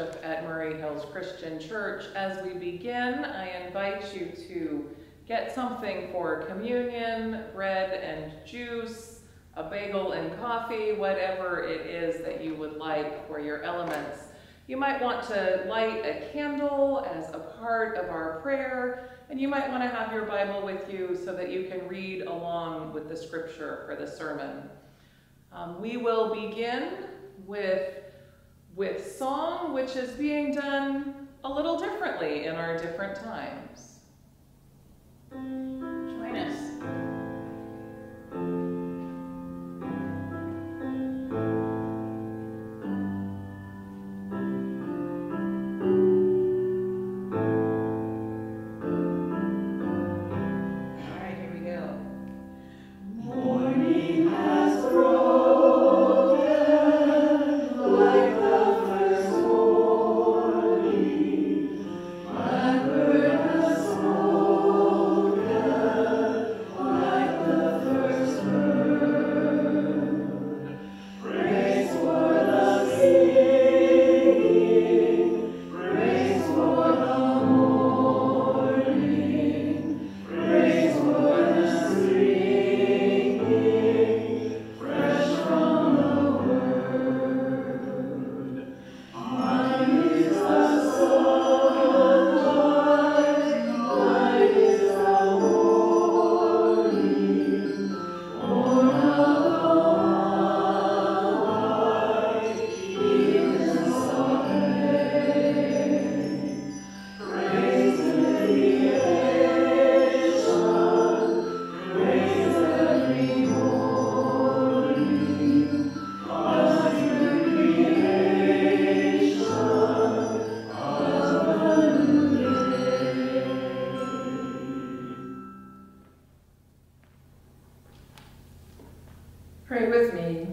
worship at Murray Hills Christian Church. As we begin, I invite you to get something for communion, bread and juice, a bagel and coffee, whatever it is that you would like for your elements. You might want to light a candle as a part of our prayer, and you might want to have your Bible with you so that you can read along with the scripture for the sermon. We will begin with song, which is being done a little differently in our different times. Join us. Pray with me.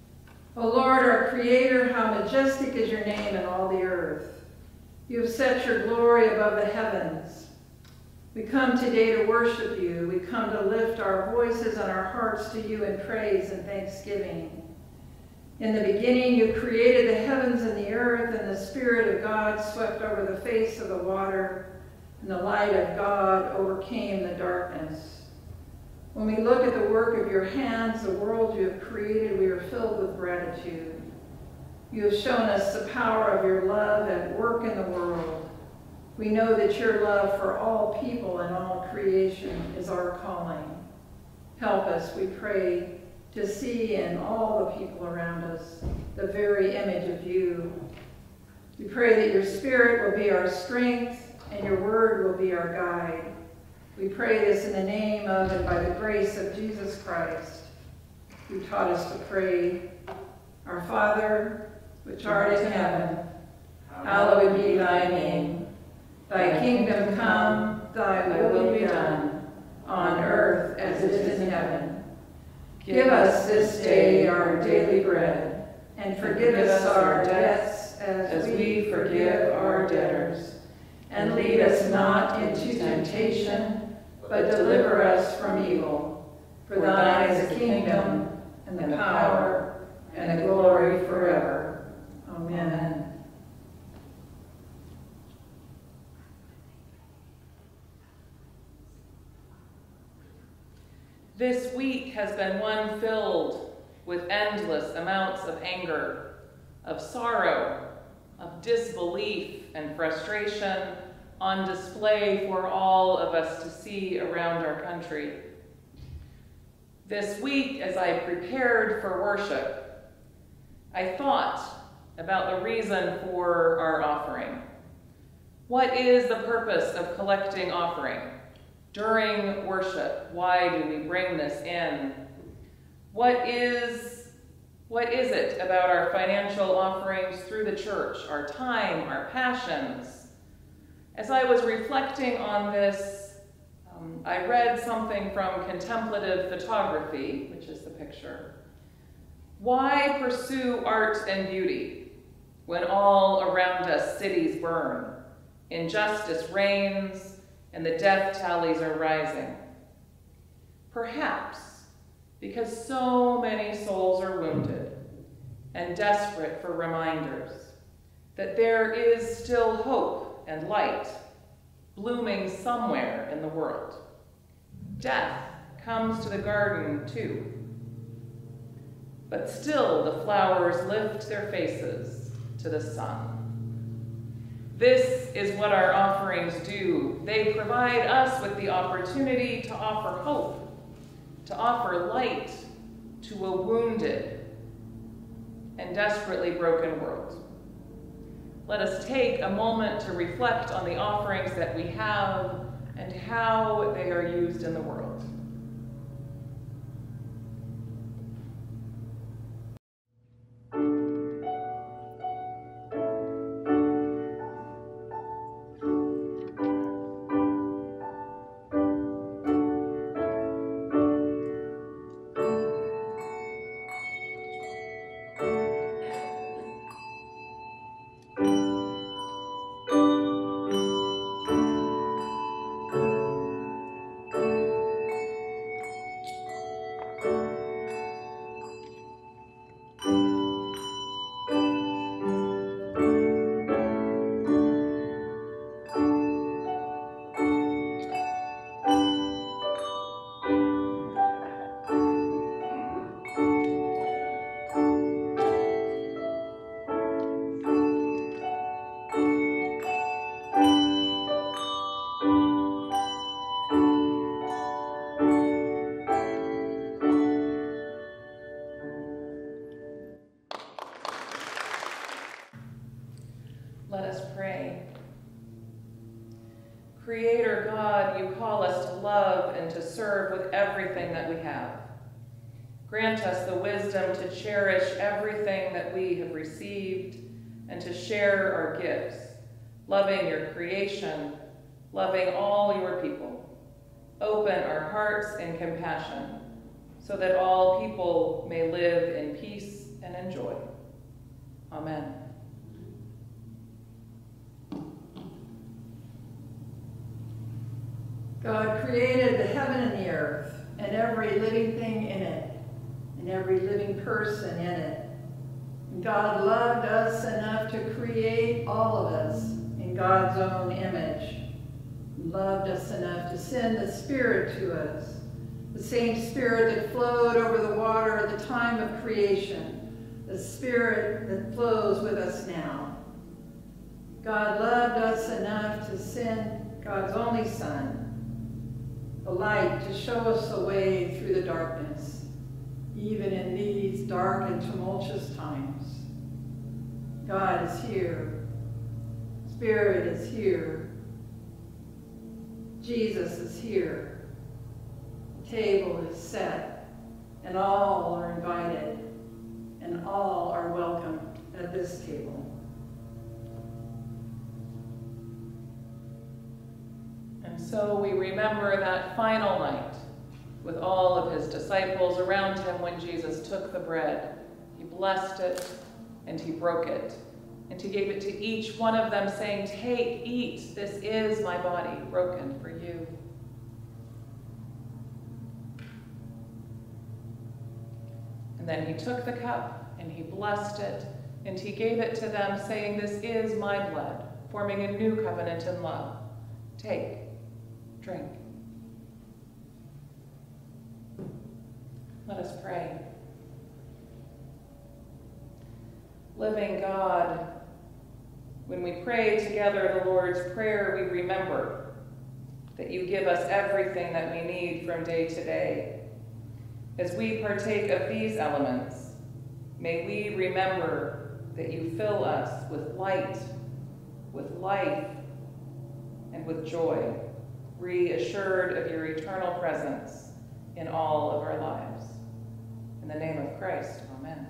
O Lord, our Creator, how majestic is your name in all the earth. You have set your glory above the heavens. We come today to worship you. We come to lift our voices and our hearts to you in praise and thanksgiving. In the beginning, you created the heavens and the earth, and the Spirit of God swept over the face of the water, and the light of God overcame the darkness. When we look at the work of your hands, the world you have created, we are filled with gratitude. You have shown us the power of your love at work in the world. We know that your love for all people and all creation is our calling. Help us, we pray, to see in all the people around us the very image of you. We pray that your Spirit will be our strength and your word will be our guide. We pray this in the name of and by the grace of Jesus Christ, who taught us to pray, Our Father, which art in heaven, hallowed be thy name. Thy kingdom come, thy will be done, on earth as it is in heaven. Give us this day our daily bread, and forgive us our debts as we forgive our debtors. And lead us not into temptation, but deliver us from evil. For thine is the kingdom, and the power, and the glory forever. Amen. This week has been one filled with endless amounts of anger, of sorrow, of disbelief and frustration on display for all of us to see around our country. This week, as I prepared for worship, I thought about the reason for our offering. What is the purpose of collecting offering? During worship, why do we bring this in? What is it about our financial offerings through the church, our time, our passions? As I was reflecting on this, I read something from Contemplative Photography, which is the picture. Why pursue art and beauty when all around us cities burn, injustice reigns, and the death tallies are rising? Perhaps because so many souls are wounded and desperate for reminders that there is still hope and light blooming somewhere in the world. Death comes to the garden too, but still the flowers lift their faces to the sun. This is what our offerings do. They provide us with the opportunity to offer hope, to offer light to a wounded and desperately broken world. Let us take a moment to reflect on the offerings that we have and how they are used in the world. Let us pray. Creator God, you call us to love and to serve with everything that we have. Grant us the wisdom to cherish everything that we have received and to share our gifts, loving your creation, loving all your people. Open our hearts in compassion so that all people may live in peace and in joy. Amen. God created the heaven and the earth and every living thing in it and every living person in it. And God loved us enough to create all of us in God's own image. He loved us enough to send the Spirit to us, the same Spirit that flowed over the water at the time of creation, the Spirit that flows with us now. God loved us enough to send God's only Son, the light to show us the way through the darkness, even in these dark and tumultuous times. God is here. Spirit is here. Jesus is here. The table is set, and all are invited, and all are welcome at this table. And so we remember that final night with all of his disciples around him when Jesus took the bread. He blessed it and he broke it. And he gave it to each one of them saying, "Take, eat, this is my body broken for you." And then he took the cup and he blessed it and he gave it to them saying, "This is my blood, forming a new covenant in love. Take, drink." Let us pray. Living God, when we pray together the Lord's Prayer, we remember that you give us everything that we need from day to day. As we partake of these elements, may we remember that you fill us with light, with life, and with joy, reassured of your eternal presence in all of our lives. In the name of Christ, amen.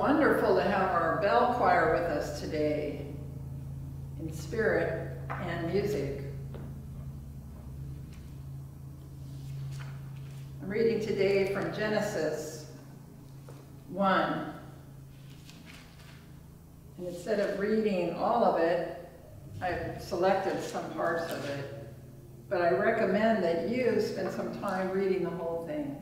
wonderful to have our bell choir with us today, in spirit and music. I'm reading today from Genesis 1. And instead of reading all of it, I've selected some parts of it. But I recommend that you spend some time reading the whole thing.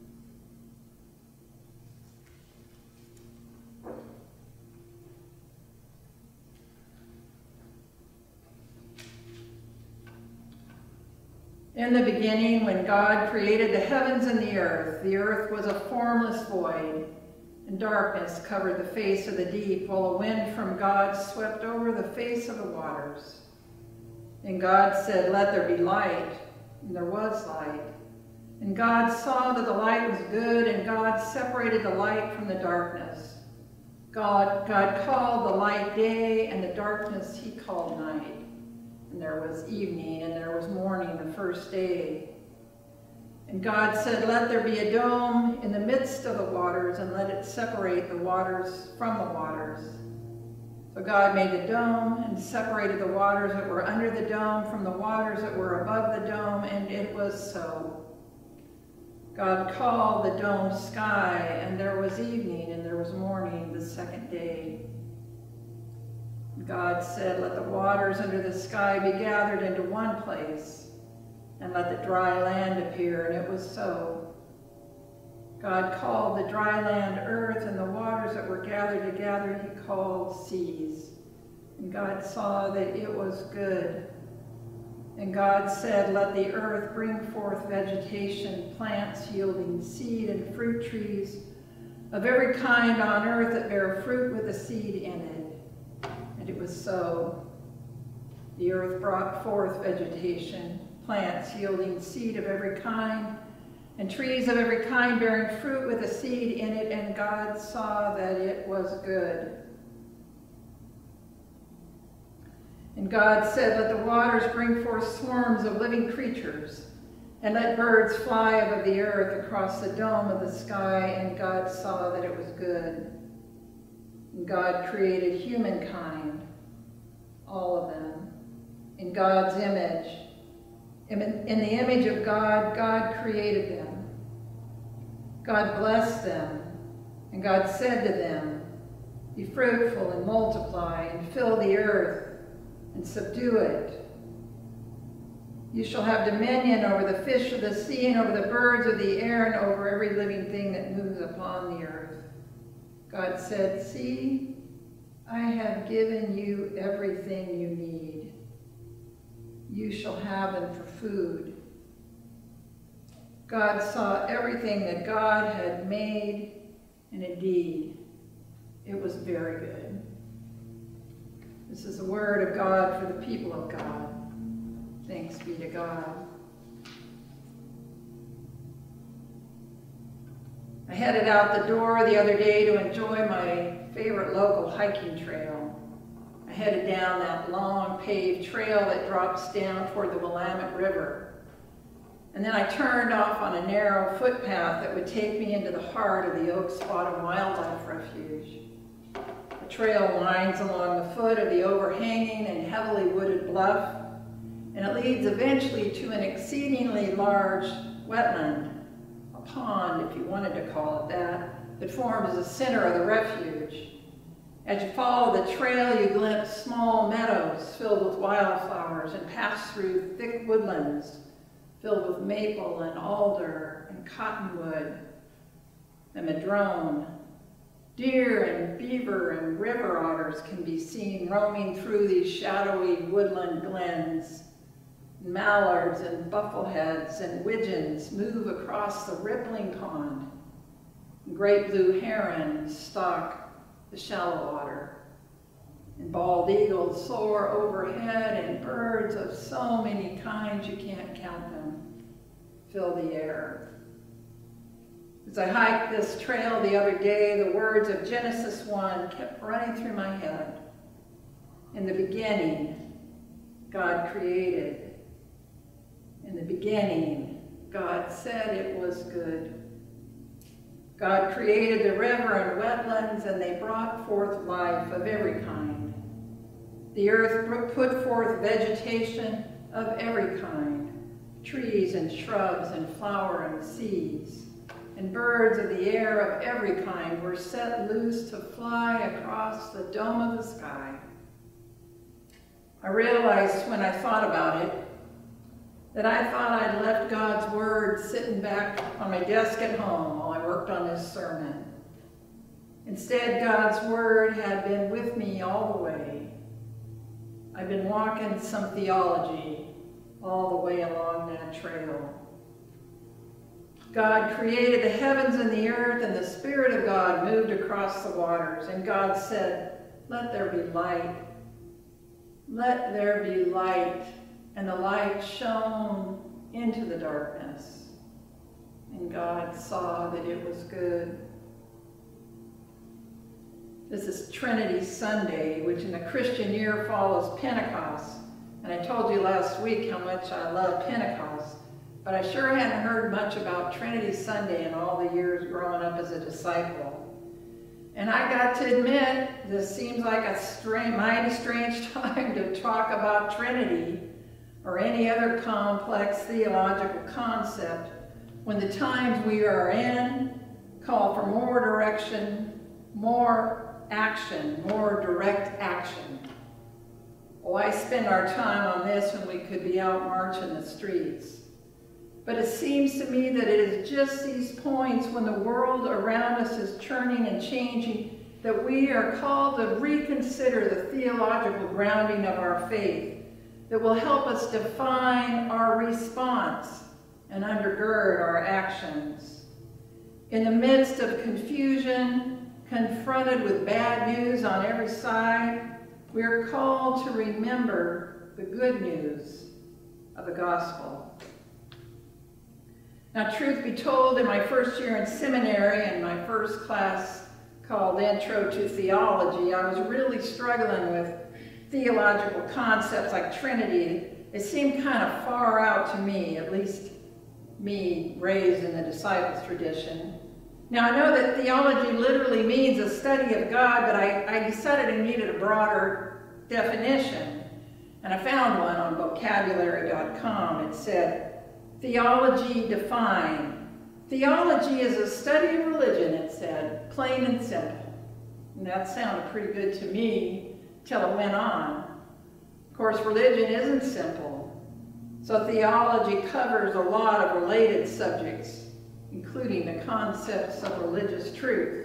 In the beginning, when God created the heavens and the earth was a formless void, and darkness covered the face of the deep, while a wind from God swept over the face of the waters. And God said, "Let there be light," and there was light. And God saw that the light was good, and God separated the light from the darkness. God called the light day, and the darkness he called night. And there was evening, and there was morning the first day. And God said, "Let there be a dome in the midst of the waters, and let it separate the waters from the waters." So God made the dome and separated the waters that were under the dome from the waters that were above the dome, and it was so. God called the dome sky, and there was evening, and there was morning the second day. God said, "Let the waters under the sky be gathered into one place, and let the dry land appear," and it was so. God called the dry land earth, and the waters that were gathered together he called seas. And God saw that it was good. And God said, "Let the earth bring forth vegetation, plants yielding seed, and fruit trees of every kind on earth that bear fruit with a seed in it." And it was so. The earth brought forth vegetation, plants yielding seed of every kind, and trees of every kind bearing fruit with a seed in it, and God saw that it was good. And God said, "Let the waters bring forth swarms of living creatures, and let birds fly above the earth across the dome of the sky," and God saw that it was good. And God created humankind, all of them, in God's image. In the image of God, God created them. God blessed them, and God said to them, "Be fruitful and multiply, and fill the earth, and subdue it. You shall have dominion over the fish of the sea, and over the birds of the air, and over every living thing that moves upon the earth." God said, "See, I have given you everything you need. You shall have them for food." God saw everything that God had made, and indeed, it was very good. This is the word of God for the people of God. Thanks be to God. I headed out the door the other day to enjoy my favorite local hiking trail. I headed down that long paved trail that drops down toward the Willamette River. And then I turned off on a narrow footpath that would take me into the heart of the Oaks Bottom Wildlife Refuge. The trail winds along the foot of the overhanging and heavily wooded bluff, and it leads eventually to an exceedingly large wetland, a pond if you wanted to call it that forms the center of the refuge. As you follow the trail, you glimpse small meadows filled with wildflowers and pass through thick woodlands filled with maple and alder and cottonwood and madrone. Deer and beaver and river otters can be seen roaming through these shadowy woodland glens. Mallards and buffleheads and widgeons move across the rippling pond. Great blue herons stalk the shallow water. And bald eagles soar overhead, and birds of so many kinds you can't count them fill the air. As I hiked this trail the other day, the words of Genesis 1 kept running through my head. In the beginning, God created. In the beginning, God said it was good. God created the river and wetlands, and they brought forth life of every kind. The earth put forth vegetation of every kind, trees and shrubs and flowering seeds, and birds of the air of every kind were set loose to fly across the dome of the sky. I realized when I thought about it that I thought I'd left God's word sitting back on my desk at home while I worked on this sermon. Instead, God's word had been with me all the way. I've been walking some theology all the way along that trail. God created the heavens and the earth, and the Spirit of God moved across the waters. And God said, "Let there be light. Let there be light." And the light shone into the darkness. And God saw that it was good. This is Trinity Sunday, which in the Christian year follows Pentecost. And I told you last week how much I love Pentecost. But I sure hadn't heard much about Trinity Sunday in all the years growing up as a disciple. And I got to admit, this seems like a mighty strange time to talk about Trinity or any other complex theological concept when the times we are in call for more direction, more action, more direct action. Why spend our time on this when we could be out marching the streets? But it seems to me that it is just these points when the world around us is churning and changing that we are called to reconsider the theological grounding of our faith that will help us define our response and undergird our actions. In the midst of confusion, confronted with bad news on every side, we are called to remember the good news of the gospel. Now, truth be told, in my first year in seminary and my first class called Intro to Theology, I was really struggling with theological concepts like Trinity. It seemed kind of far out to me, at least me raised in the disciples tradition. Now, I know that theology literally means a study of God, but I decided I needed a broader definition. And I found one on vocabulary.com. It said, theology defined. Theology is a study of religion, it said, plain and simple. And that sounded pretty good to me till it went on. Of course, religion isn't simple. So theology covers a lot of related subjects, including the concepts of religious truth.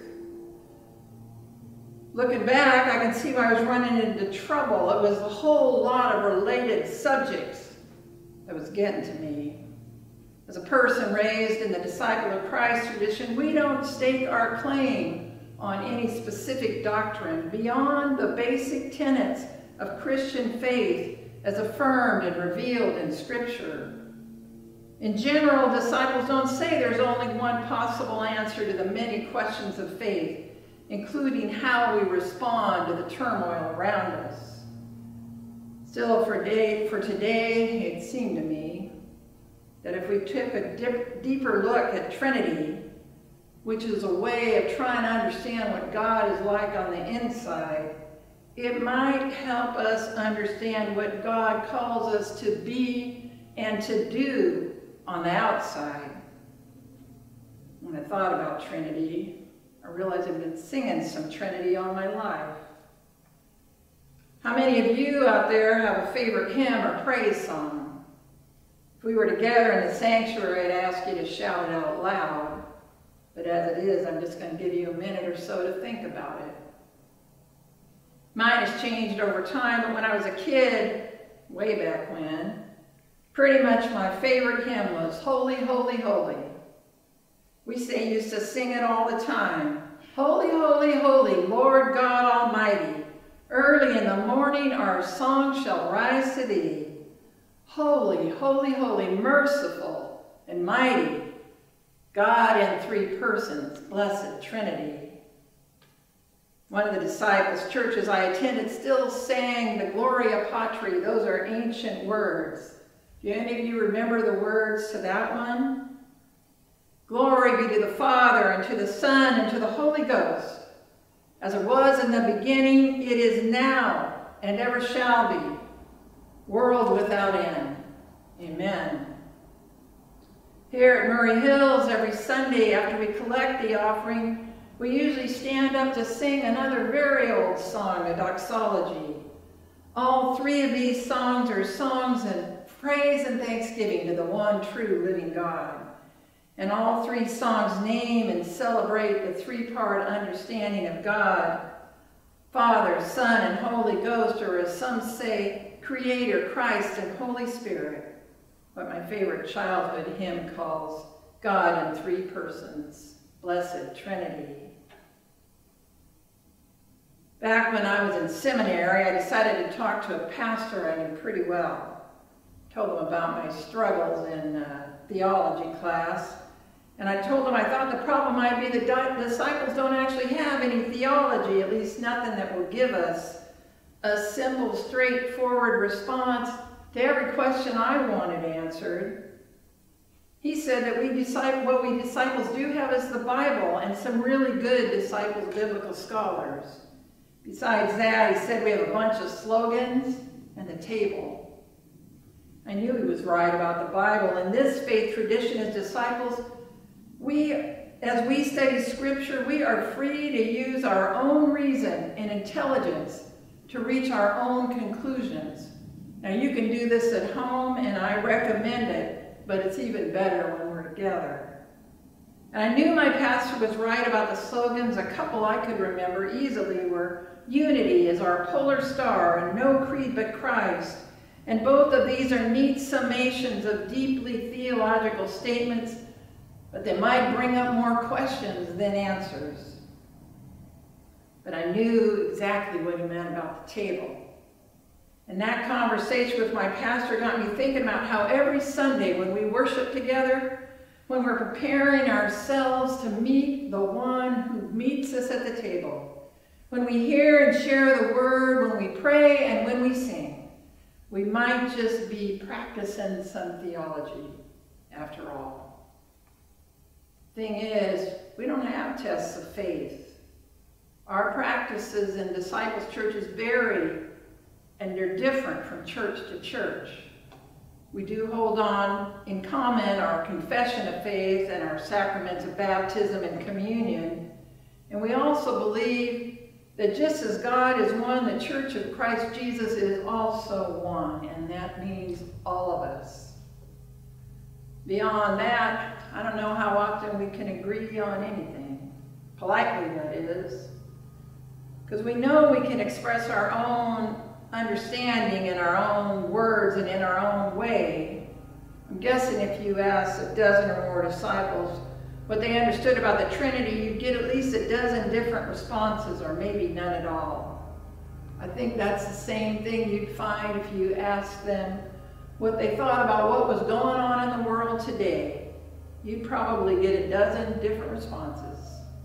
Looking back, I can see why I was running into trouble. It was a whole lot of related subjects that was getting to me. As a person raised in the Disciple of Christ tradition, we don't stake our claim on any specific doctrine beyond the basic tenets of Christian faith as affirmed and revealed in Scripture. In general, disciples don't say there's only one possible answer to the many questions of faith, including how we respond to the turmoil around us. Still, for today, it seemed to me that if we took a deeper look at Trinity, which is a way of trying to understand what God is like on the inside, it might help us understand what God calls us to be and to do on the outside. When I thought about Trinity, I realized I've been singing some Trinity all my life. How many of you out there have a favorite hymn or praise song? If we were together in the sanctuary, I'd ask you to shout it out loud. But as it is, I'm just going to give you a minute or so to think about it. Mine has changed over time, but when I was a kid, way back when, pretty much my favorite hymn was Holy, Holy, Holy. We used to sing it all the time. Holy, holy, holy, Lord God Almighty. Early in the morning our song shall rise to thee. Holy, holy, holy, merciful and mighty, God in three persons, blessed Trinity. One of the disciples' churches I attended still sang the Gloria Patri. Those are ancient words. Do any of you remember the words to that one? Glory be to the Father, and to the Son, and to the Holy Ghost, as it was in the beginning, it is now, and ever shall be, world without end. Amen. Here at Murray Hills, every Sunday after we collect the offering, we usually stand up to sing another very old song, a doxology. All three of these songs are songs in praise and thanksgiving to the one true living God. And all three songs name and celebrate the three-part understanding of God, Father, Son, and Holy Ghost, or as some say, Creator, Christ, and Holy Spirit, what my favorite childhood hymn calls God in three persons, Blessed Trinity. Back when I was in seminary, I decided to talk to a pastor I knew pretty well. Told him about my struggles in theology class. And I told him I thought the problem might be the disciples don't actually have any theology, at least nothing that will give us a simple, straightforward response to every question I wanted answered. He said that what we disciples do have is the Bible and some really good disciples biblical scholars. Besides that, he said we have a bunch of slogans and the table. I knew he was right about the Bible. In this faith tradition as disciples, as we study Scripture, we are free to use our own reason and intelligence to reach our own conclusions. Now, you can do this at home, and I recommend it, but it's even better when we're together. And I knew my pastor was right about the slogans. A couple I could remember easily were unity is our polar star and no creed but Christ. And both of these are neat summations of deeply theological statements, but they might bring up more questions than answers. But I knew exactly what he meant about the table. And that conversation with my pastor got me thinking about how every Sunday when we worship together, when we're preparing ourselves to meet the one who meets us at the table, when we hear and share the word, when we pray, and when we sing, we might just be practicing some theology after all. Thing is, we don't have tests of faith. Our practices in disciples' churches vary, and they're different from church to church. We do hold on in common our confession of faith and our sacraments of baptism and communion. And we also believe that just as God is one, the Church of Christ Jesus is also one, and that means all of us. Beyond that, I don't know how often we can agree on anything, politely that is, because we know we can express our own understanding in our own words and in our own way. I'm guessing if you ask a dozen or more disciples what they understood about the Trinity, you'd get at least a dozen different responses, or maybe none at all. I think that's the same thing you'd find if you asked them what they thought about what was going on in the world today. You'd probably get a dozen different responses.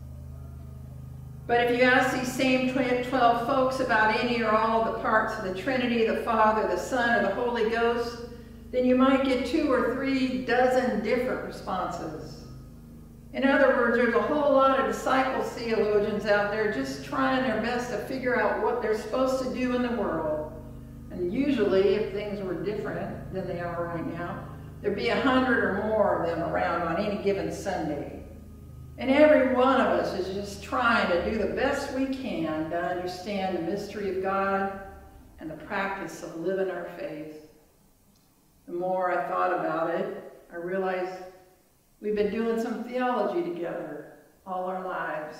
But if you ask these same 12 folks about any or all of the parts of the Trinity, the Father, the Son, or the Holy Ghost, then you might get 2 or 3 dozen different responses. In other words, there's a whole lot of disciple theologians out there just trying their best to figure out what they're supposed to do in the world. And usually, if things were different than they are right now, there'd be 100 or more of them around on any given Sunday. And every one of us is just trying to do the best we can to understand the mystery of God and the practice of living our faith. The more I thought about it, I realized we've been doing some theology together all our lives.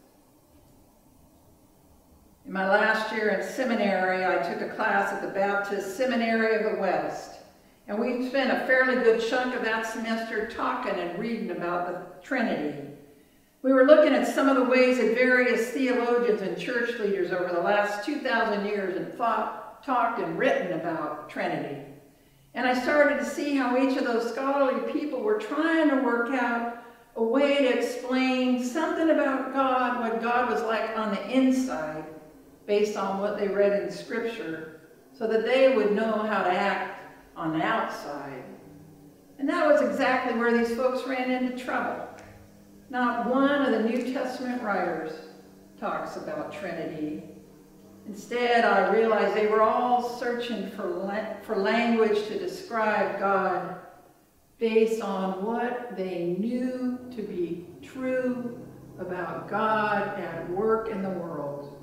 In my last year in seminary, I took a class at the Baptist Seminary of the West, and we spent a fairly good chunk of that semester talking and reading about the Trinity. We were looking at some of the ways that various theologians and church leaders over the last 2,000 years have thought, talked, and written about Trinity. And I started to see how each of those scholarly people were trying to work out a way to explain something about God, what God was like on the inside, based on what they read in Scripture, so that they would know how to act on the outside. And that was exactly where these folks ran into trouble. Not one of the New Testament writers talks about Trinity. Instead, I realized they were all searching for language to describe God based on what they knew to be true about God at work in the world.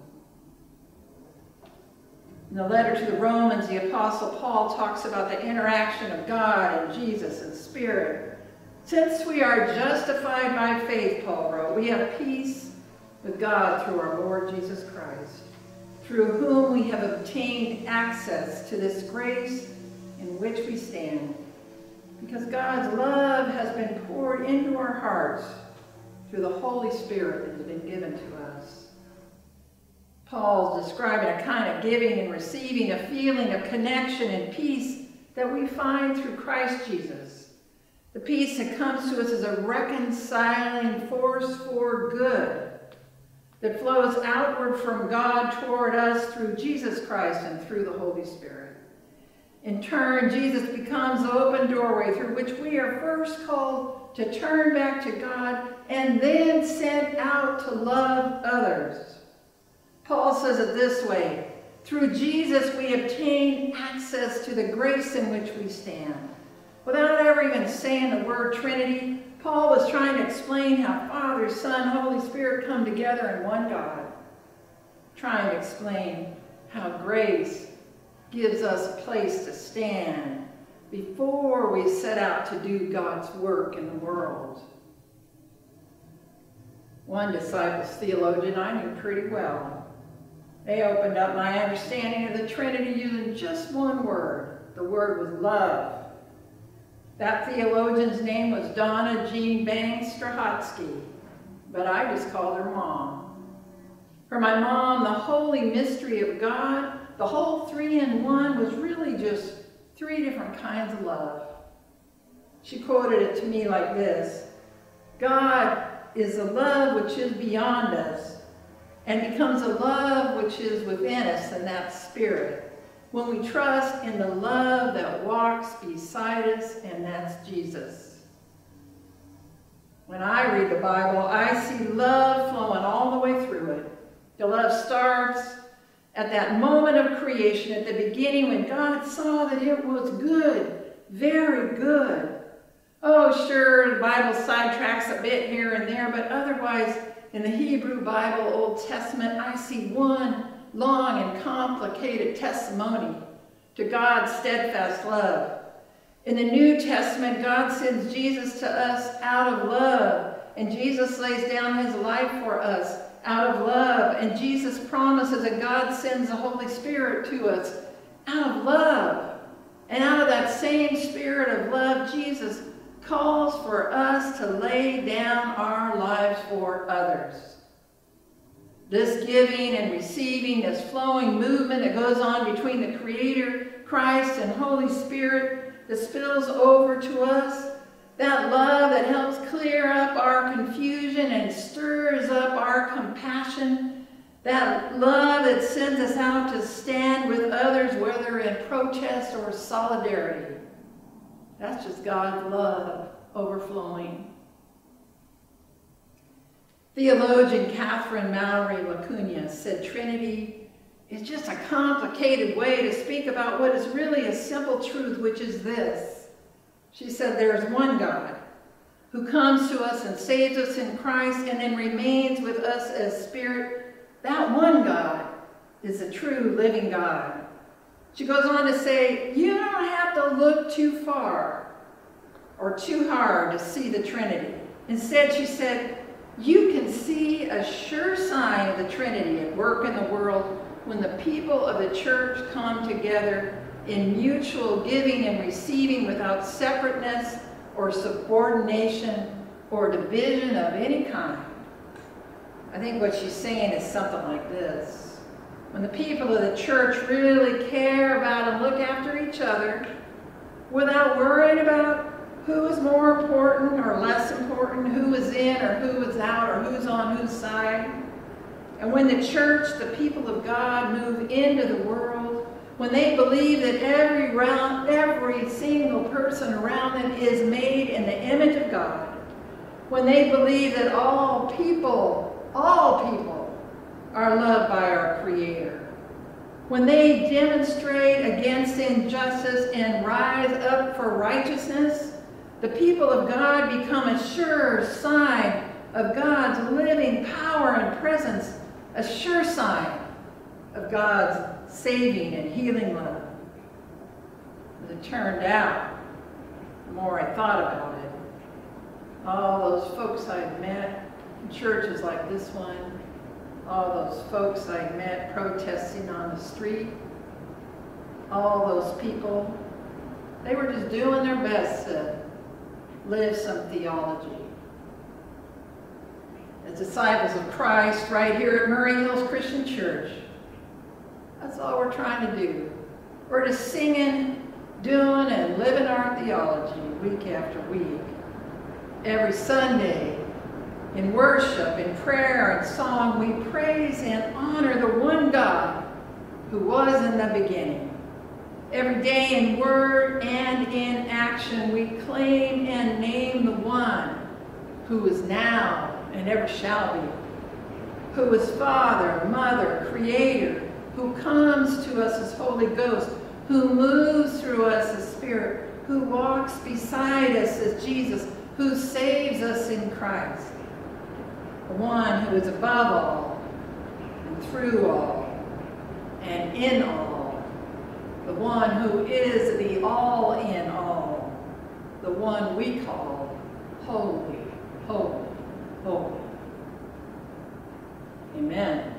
In the letter to the Romans, the Apostle Paul talks about the interaction of God and Jesus and Spirit. Since we are justified by faith, Paul wrote, we have peace with God through our Lord Jesus Christ, through whom we have obtained access to this grace in which we stand, because God's love has been poured into our hearts through the Holy Spirit that has been given to us. Paul's describing a kind of giving and receiving, a feeling of connection and peace that we find through Christ Jesus. The peace that comes to us is a reconciling force for good that flows outward from God toward us through Jesus Christ and through the Holy Spirit. In turn, Jesus becomes the open doorway through which we are first called to turn back to God and then sent out to love others. Paul says it this way, through Jesus we obtain access to the grace in which we stand. Without ever even saying the word Trinity, Paul was trying to explain how Father, Son, Holy Spirit come together in one God. Trying to explain how grace gives us a place to stand before we set out to do God's work in the world. One disciple's theologian I knew pretty well. They opened up my understanding of the Trinity using just one word. The word was love. That theologian's name was Donna Jean Bangs Strahotsky, but I just called her Mom. For my mom, the holy mystery of God, the whole three-in-one, was really just three different kinds of love. She quoted it to me like this: God is a love which is beyond us and becomes a love which is within us, and that's spirit. When we trust in the love that walks beside us, and that's Jesus. When I read the Bible, I see love flowing all the way through it. The love starts at that moment of creation, at the beginning, when God saw that it was good, very good. Oh, sure, the Bible sidetracks a bit here and there, but otherwise, in the Hebrew Bible, Old Testament, I see one long and complicated testimony to God's steadfast love. In the New Testament, God sends Jesus to us out of love, and Jesus lays down his life for us out of love, and Jesus promises that God sends the Holy Spirit to us out of love. And out of that same spirit of love, Jesus calls for us to lay down our lives for others. This giving and receiving, this flowing movement that goes on between the Creator, Christ, and Holy Spirit that spills over to us, that love that helps clear up our confusion and stirs up our compassion, that love that sends us out to stand with others, whether in protest or solidarity. That's just God's love overflowing. Theologian Catherine Mallory Lacuna said Trinity is just a complicated way to speak about what is really a simple truth, which is this. She said there's one God who comes to us and saves us in Christ and then remains with us as Spirit. That one God is a true living God. She goes on to say, you don't have to look too far or too hard to see the Trinity. Instead, she said, you can see a sure sign of the Trinity at work in the world when the people of the church come together in mutual giving and receiving without separateness or subordination or division of any kind. I think what she's saying is something like this. When the people of the church really care about and look after each other without worrying about who is more important or less important, who is in or who is out or who's on whose side. And when the church, the people of God, move into the world, when they believe that every single person around them is made in the image of God, when they believe that all people are loved by our Creator, when they demonstrate against injustice and rise up for righteousness, the people of God become a sure sign of God's living power and presence, a sure sign of God's saving and healing love. As it turned out, the more I thought about it, all those folks I'd met in churches like this one, all those folks I met protesting on the street, all those people, they were just doing their best to live some theology. As disciples of Christ right here at Murray Hills Christian Church, that's all we're trying to do. We're just singing, doing, and living our theology week after week. Every Sunday, in worship, in prayer, and song, we praise and honor the one God who was in the beginning. Every day in word and in action, we claim and name the one who is now and ever shall be, who is Father, Mother, Creator, who comes to us as Holy Ghost, who moves through us as Spirit, who walks beside us as Jesus, who saves us in Christ. The one who is above all, and through all, and in all. The one who is the all in all. The one we call Holy, Holy, Holy. Amen.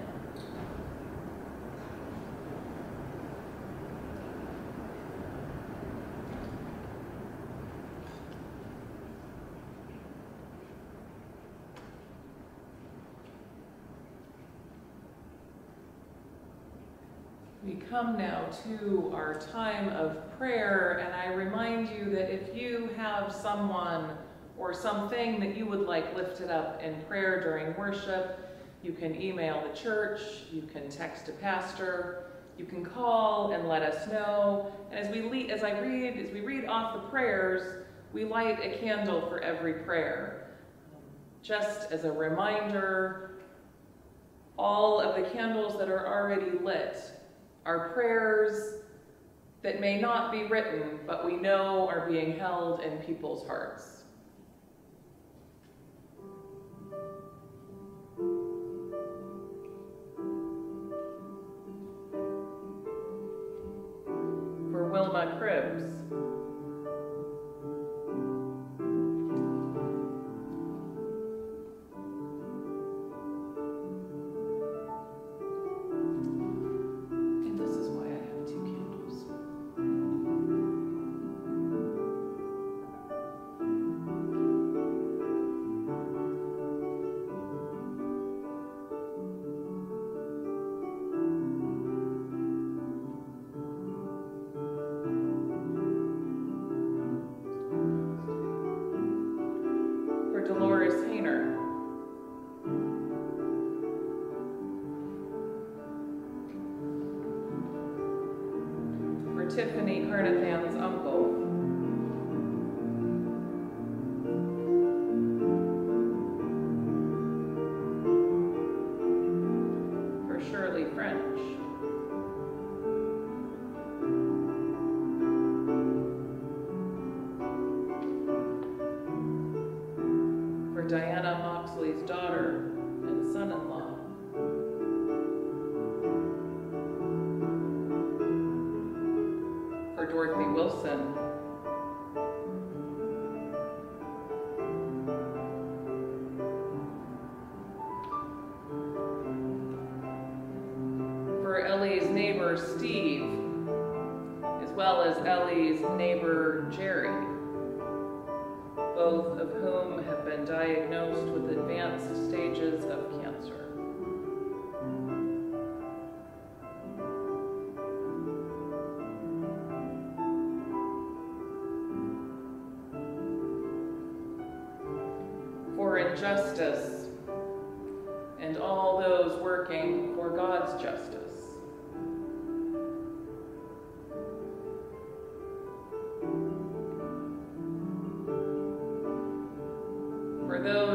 We come now to our time of prayer, and I remind you that if you have someone or something that you would like lifted up in prayer during worship, you can email the church, you can text a pastor, you can call and let us know. And as we read off the prayers, we light a candle for every prayer. Just as a reminder, all of the candles that are already lit are prayers that may not be written, but we know are being held in people's hearts. For Wilma Cribbs. Tiffany Carnathan's uncle. For Shirley French. For Diana Moxley's daughter and son-in-law. Dorothy Wilson. For Ellie's neighbor Steve, as well as Ellie's neighbor Jerry, both of whom have been diagnosed with advanced stages of cancer. For injustice and all those working for God's justice. For those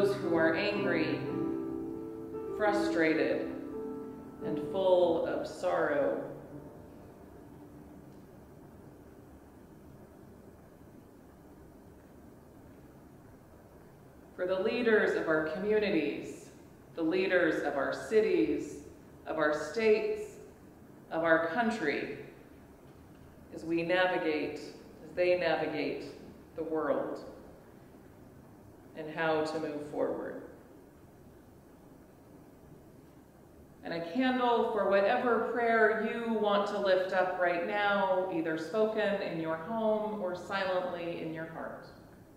are angry, frustrated, and full of sorrow. For the leaders of our communities, the leaders of our cities, of our states, of our country, as they navigate the world and how to move forward. And a candle for whatever prayer you want to lift up right now, either spoken in your home or silently in your heart.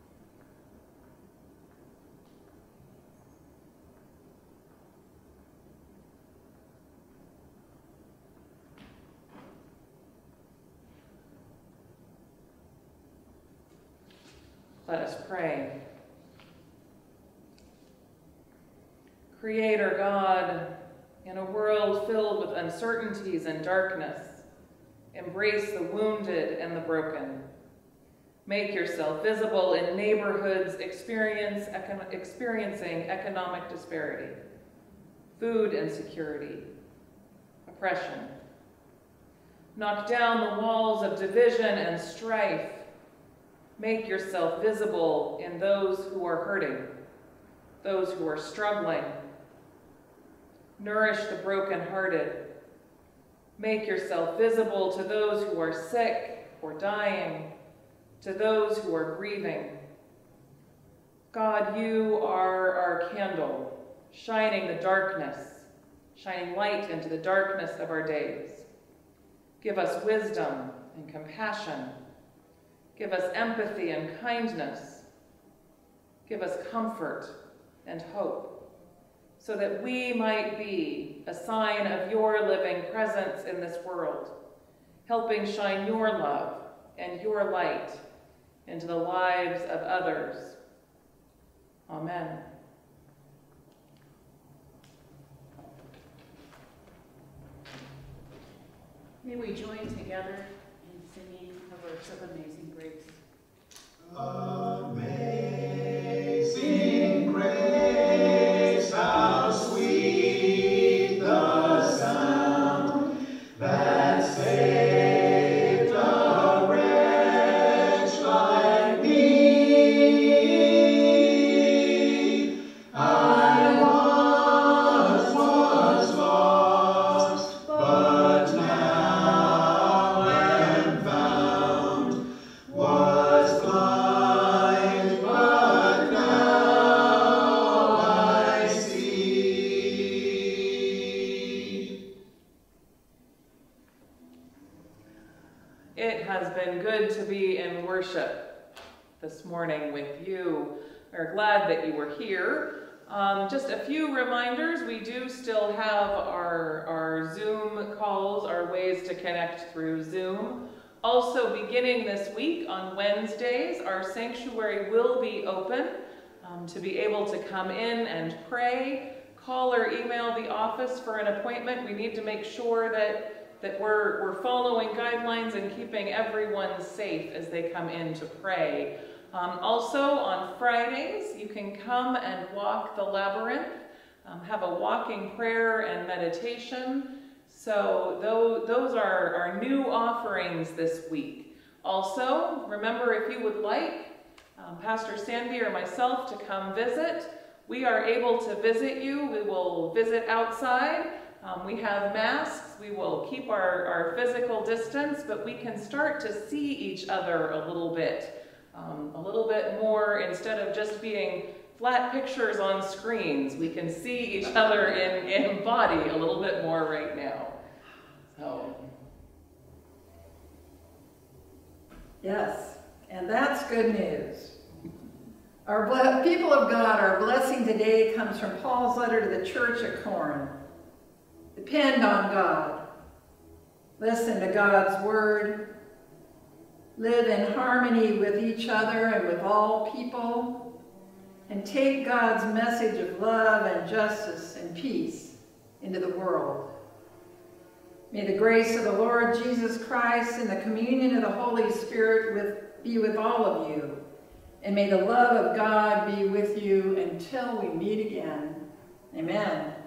Let us pray. Creator God, in a world filled with uncertainties and darkness, embrace the wounded and the broken. Make yourself visible in neighborhoods experiencing economic disparity, food insecurity, oppression. Knock down the walls of division and strife. Make yourself visible in those who are hurting, those who are struggling. Nourish the brokenhearted. Make yourself visible to those who are sick or dying, to those who are grieving. God, you are our candle, shining light into the darkness of our days. Give us wisdom and compassion. Give us empathy and kindness. Give us comfort and hope, so that we might be a sign of your living presence in this world, helping shine your love and your light into the lives of others. Amen. May we join together in singing a verse of Amazing Grace. Amazing grace, how sweet the sound that saved a wretch like me. I once was lost, but now am found. Was blind, but now I see. It has been good to be in worship this morning with you. We're glad that you were here. Just a few reminders. We do still have our Zoom calls, our ways to connect through Zoom. Also, beginning this week on Wednesdays, our sanctuary will be open to be able to come in and pray. Call or email the office for an appointment. We need to make sure that we're following guidelines and keeping everyone safe as they come in to pray. Also, on Fridays, you can come and walk the labyrinth, have a walking prayer and meditation. So those are our new offerings this week. Also, remember, if you would like Pastor Sandy or myself to come visit, we are able to visit you. We will visit outside. We have masks. We will keep our physical distance, but we can start to see each other a little bit more instead of just being flat pictures on screens. We can see each other in body a little bit more right now. So. Yes, and that's good news. Our people of God, our blessing today comes from Paul's letter to the church at Corinth. Depend on God. Listen to God's word. Live in harmony with each other and with all people. And take God's message of love and justice and peace into the world. May the grace of the Lord Jesus Christ and the communion of the Holy Spirit be with all of you. and may the love of God be with you until we meet again. Amen.